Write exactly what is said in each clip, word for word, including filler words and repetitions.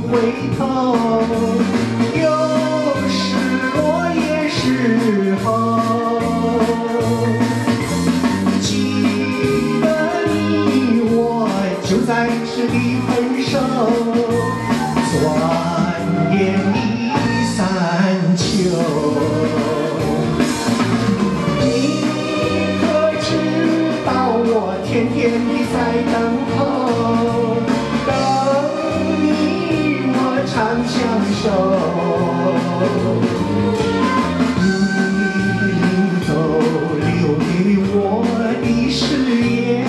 回头，有时落叶时候，记得你我就在这里分手，转眼已三秋。你可知道我天天地在等候，等你我长相守。你临走留给我的誓言，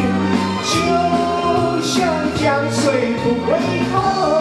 就像江水不回头。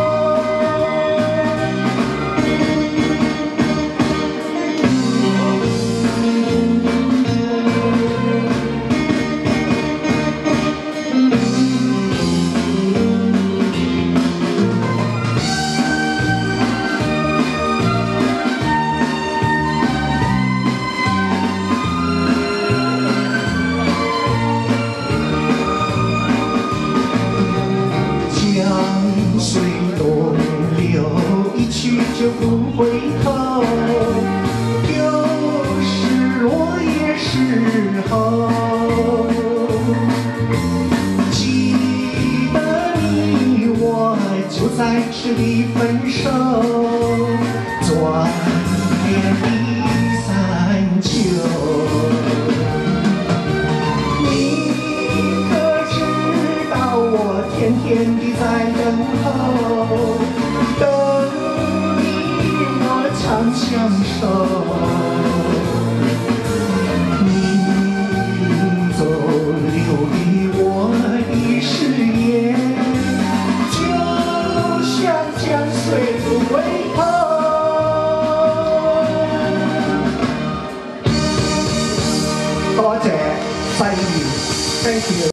江水东流，一去就不回头。有时落叶时候，记得你我就在这里分手，转眼已三秋。你可知道我天天地在等候，等你我长相守。你临走留给我的誓言，就像江水不回头。多謝細言，thank you。